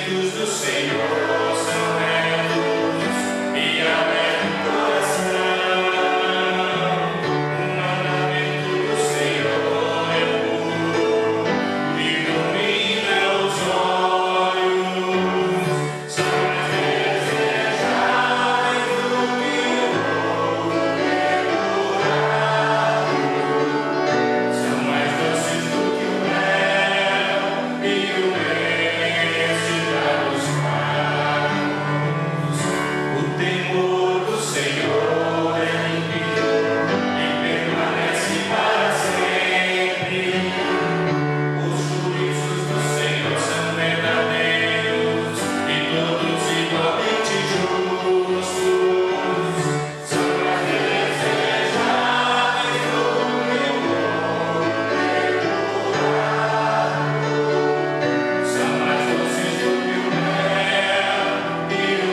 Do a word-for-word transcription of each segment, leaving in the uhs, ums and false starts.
mandamentos do Senhor são retos e alegra o coração. O mandamento do Senhor é puro e ilumina os olhos. São mais desejáveis do que o ouro depurado. São mais doces do que o mel e o o temor do Senhor é limpidez e permanece para sempre. Os juízos do Senhor são verdadeiros e todos igualmente justos. São mais desejáveis do que o ouro depurado. São mais doces do que o mel e o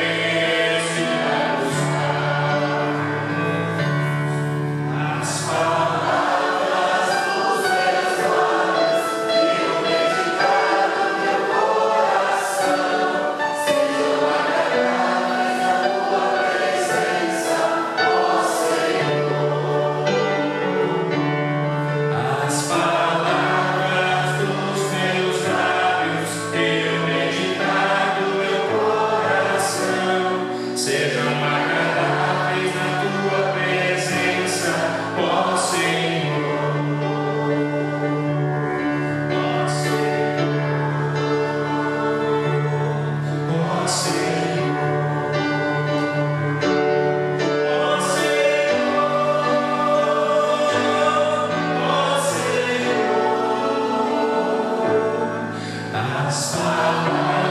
sejam agradáveis na tua presença, ó Senhor. Ó Senhor, ó Senhor, ó Senhor, ó Senhor, as palavras